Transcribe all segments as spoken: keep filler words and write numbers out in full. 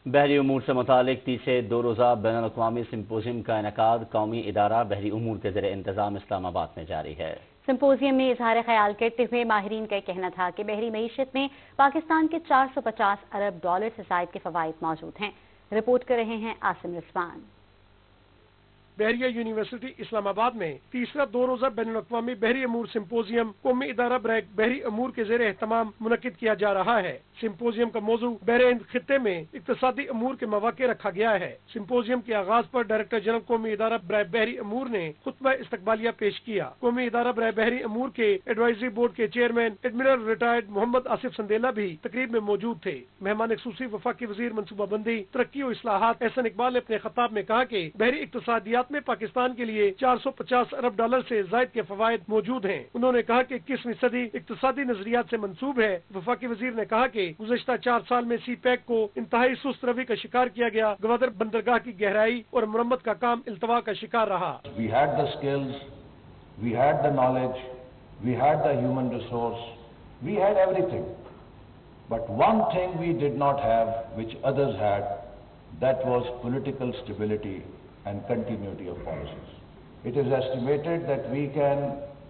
بحری امور سے متعلق تیسرے دو روزہ بین الاقوامی سمپوزیم کا انعقاد قومی ادارہ بحری امور کے زیر انتظام اسلام آباد میں جاری ہے۔ سمپوزیم میں اظہار خیال کرتے ہوئے ماہرین کا کہنا تھا کہ بحری معیشت میں پاکستان کے چار سو پچاس ارب ڈالر سے زائد کے فوائد موجود ہیں۔ رپورٹ کر رہے ہیں عاصم رضوان۔ بحریہ یونیورسٹی اسلام آباد میں تیسرا دو روزہ بین الاقوامی بحری امور سمپوزیم قومی ادارہ برائے بحری امور کے زیر اہتمام منعقد کیا جا رہا ہے۔ سمپوزیم کا موضوع بحر ہند خطے میں اقتصادی امور کے مواقع رکھا گیا ہے۔ سمپوزیم کے آغاز پر ڈائریکٹر جنرل قومی ادارہ برائے بحری امور نے خطبہ استقبالیہ پیش کیا۔ قومی ادارہ برائے بحری امور کے ایڈوائزری بورڈ کے chairman admiral retired Muhammad Asif Sandila بھی تقریب میں موجود تھے۔ مہمان خصوصی وفاقی وزیر منصوبہ بندی، ترقی و اصلاحات احسن اقبال نے اپنے خطاب میں کہا کہ بحری اقتصادیات میں پاکستان کے لیے چار سو پچاس ارب ڈالر سے زائد کے فوائد موجود ہیں۔ انہوں نے کہا کہ اکیسویں صدی اقتصادی نظریات سے منسوب ہے۔ وفاقی وزیر نے کہا کہ گزشتہ چار سال میں سی پیک کو انتہائی سست روی کا شکار کیا گیا۔ گوادر بندرگاہ کی گہرائی اور مرمت کا کام التوا کا شکار رہا۔ We had the skills, we had the knowledge, we had the human resource, we had everything. But one thing we did not have, which others had, that was political stability and continuity of policies. It is estimated that we can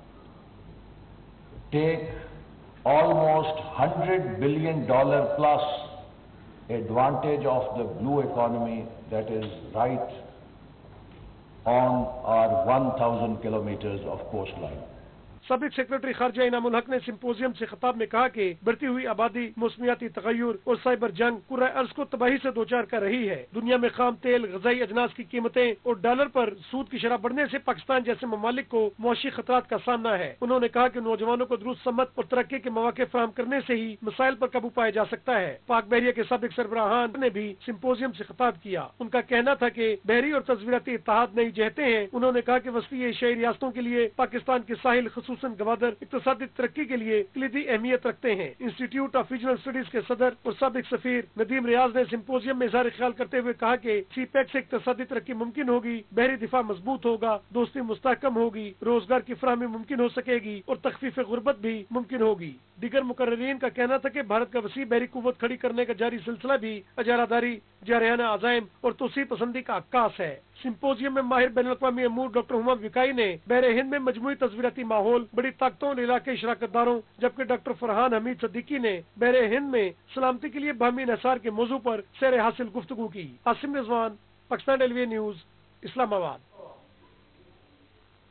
take almost one hundred billion dollar plus advantage of the blue economy that is right on our one thousand kilometers of coastline. سابق secretary خارجہ انعام الحق نے symposium سے خطاب میں کہا کہ بڑھتی ہوئی آبادی، موسمیاتی تغیر اور سائبر جنگ کرۂ ارض کو تباہی سے دوچار کر رہی ہے۔ دنیا میں خام تیل، غذائی اجناس کی قیمتیں اور ڈالر پر سود کی شرح بڑھنے سے پاکستان جیسے ممالک کو معاشی خطرات کا سامنا ہے۔ انہوں نے کہا کہ نوجوانوں کو درست سمت اور ترقی کے مواقع فراہم کرنے سے ہی مسائل پر قابو پایا جا سکتا ہے۔ پاک بحریہ کے سابق سربراہان نے بھی سمپوزیم سے خطاب کیا۔ ان کا کہنا تھا کہ بحری اور تصویراتی اتحاد نئی جہتیں ہیں۔ انہوں نے کہا کہ وسطی ایشیائی ریاستوں کے لیے پاکستان کے ساحل خصوصاً گوادر اقتصادی ترقی کے لیے کلیدی اہمیت رکھتے ہیں۔ انسٹیٹیوٹ آف ریجنل اسٹڈیز کے صدر اور سابق سفیر ندیم ریاض نے سمپوزیم میں اظہار خیال کرتے ہوئے کہا کہ سی پیک سے اقتصادی ترقی ممکن ہوگی، بحری دفاع مضبوط ہوگا، دوستی مستحکم ہوگی، روزگار کی فراہمی ممکن ہو سکے گی اور تخفیف غربت بھی ممکن ہوگی۔ دیگر مقررین کا کہنا تھا کہ بھارت کا وسیع بحری قوت کھڑی کرنے کا جاری سلسلہ بھی اجارہ داری، جارحانہ عزائم اور توسیع پسندی کا عکاس ہے۔ سمپوزیم میں ماہر بین الاقوامی امور ڈاکٹر ہما وکائی نے بحر ہند میں مجموعی تصویراتی ماحول، بڑی طاقتوں اور علاقائی شراکت داروں، جبکہ ڈاکٹر فرحان حمید صدیقی نے بحر ہند میں سلامتی کے لیے باہمی انحصار کے موضوع پر سیر حاصل گفتگو کی۔ Asim Rizwan, Pakistan television news, اسلام آباد۔